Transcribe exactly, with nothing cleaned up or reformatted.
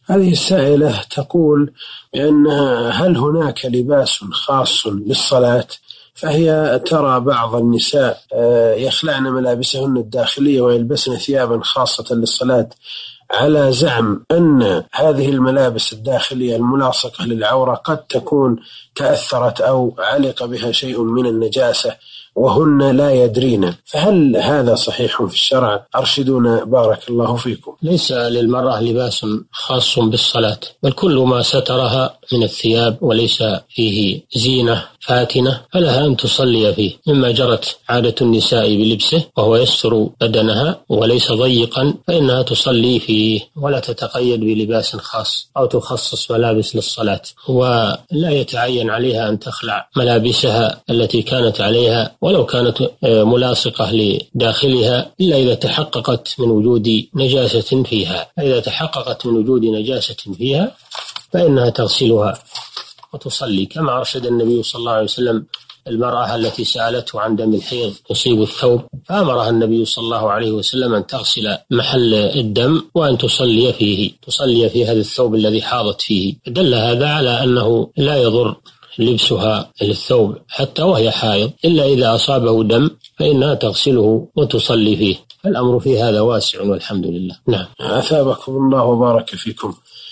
هذه السائلة تقول بأنها هل هناك لباس خاص للصلاة؟ فهي ترى بعض النساء يخلعن ملابسهن الداخلية ويلبسن ثيابا خاصة للصلاة على زعم أن هذه الملابس الداخلية الملاصقة للعورة قد تكون تأثرت أو علق بها شيء من النجاسة وهن لا يدرين، فهل هذا صحيح في الشرع؟ أرشدونا بارك الله فيكم. ليس للمرأة لباس خاص بالصلاة، بل كل ما سترها من الثياب وليس فيه زينة فاتنة فلها أن تصلي فيه، مما جرت عادة النساء بلبسه وهو يستر بدنها وليس ضيقا فإنها تصلي فيه ولا تتقيد بلباس خاص أو تخصص ملابس للصلاة، ولا يتعين عليها أن تخلع ملابسها التي كانت عليها ولو كانت ملاصقة لداخلها إلا إذا تحققت من وجود نجاسة فيها. إذا تحققت من وجود نجاسة فيها فإنها تغسلها وتصلي، كما أرشد النبي صلى الله عليه وسلم المرأة التي سألته عن دم الحيض تصيب الثوب، فأمرها النبي صلى الله عليه وسلم أن تغسل محل الدم وأن تصلي فيه تصلي في هذا الثوب الذي حاضت فيه. دل هذا على أنه لا يضر لبسها للثوب حتى وهي حائض إلا إذا أصابه دم فإنها تغسله وتصلي فيه. الأمر في هذا واسع والحمد لله. نعم. أثابكم الله وبارك فيكم.